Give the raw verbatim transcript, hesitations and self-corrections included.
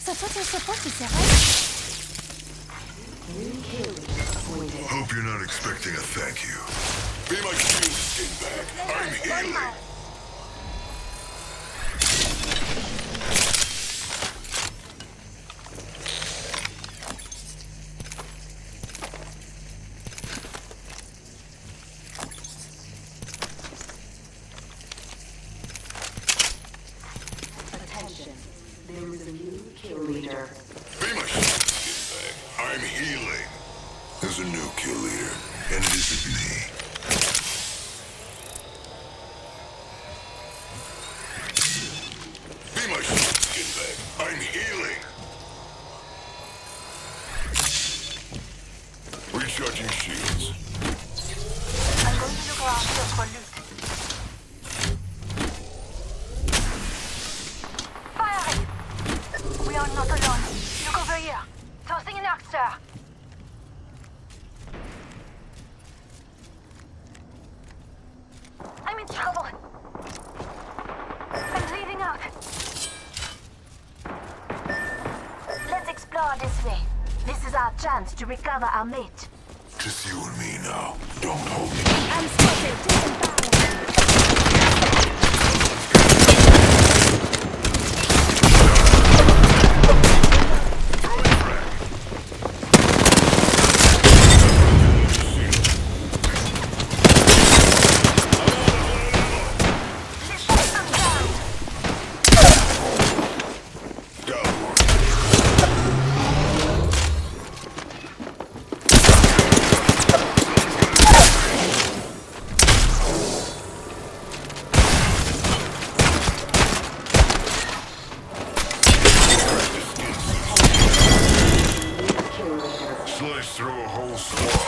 Questo social support is right? Hope you're not expecting a thank you. Be my shield, skinbag. I'm healing. Attention, there is a new kill leader. Be my shield, skinbag. I'm healing. There's a new kill leader, and it isn't me. Be my shield, skinbag. I'm healing. Recharging shields. I'm going to look around just for loot. Firing! We are not alone. Look over here. Tossing an arc, sir. I'm in trouble. I'm bleeding out. Let's explore this way. This is our chance to recover our mate. Just you and me now. Don't hold me. I'm spotted. Taken down. Slice through a whole squad.